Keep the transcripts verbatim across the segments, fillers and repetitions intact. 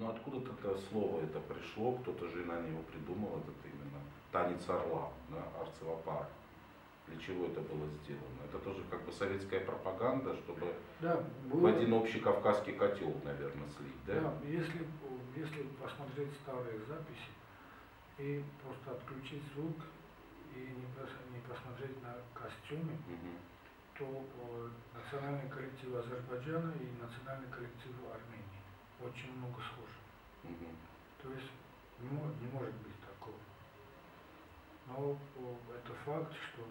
Ну откуда-то это слово это пришло, кто-то же на него придумал этот именно танец орла, да, арцевапар. Для чего это было сделано? Это тоже как бы советская пропаганда, чтобы да, было... в один общий кавказский котел, наверное, слить, да? Да, если, если посмотреть старые записи и просто отключить звук и не, пос, не посмотреть на костюмы, угу. то о, национальный коллектив Азербайджана и национальный коллектив Армении очень много схож. Угу. То есть не, не может быть такого. Но о, это факт, что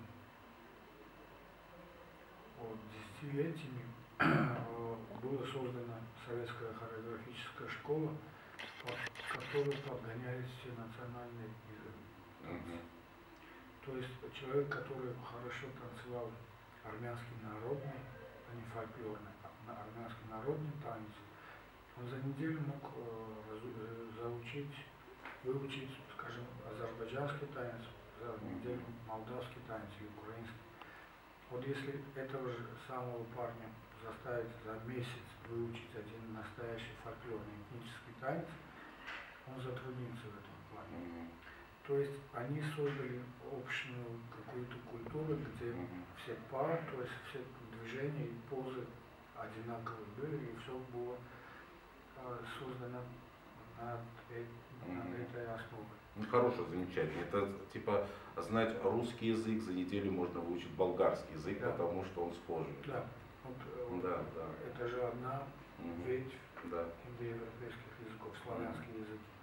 о, десятилетиями была создана советская хореографическая школа, под которой подгонялись все национальные языки. Uh-huh. То есть человек, который хорошо танцевал армянский народный, а не фольклорный, а армянский народный танец, он за неделю мог э, заучить, выучить, скажем, азербайджанский танец, за неделю молдавский танец или украинский. Вот если этого же самого парня заставить за месяц выучить один настоящий фольклорный этнический танец, он затруднится в этом плане. Mm-hmm. То есть они создали общую какую-то культуру, где mm-hmm. все пары, то есть все движения и позы одинаковые были, и все было э, создано над, э, mm-hmm. над этой основой. Ну, хорошее замечание. Это типа знать русский язык за неделю можно выучить болгарский язык, да. Потому что он схожий. Да. Вот, да, вот, да. Это же одна угу. ветвь да. индоевропейских языков, славянские угу. языки.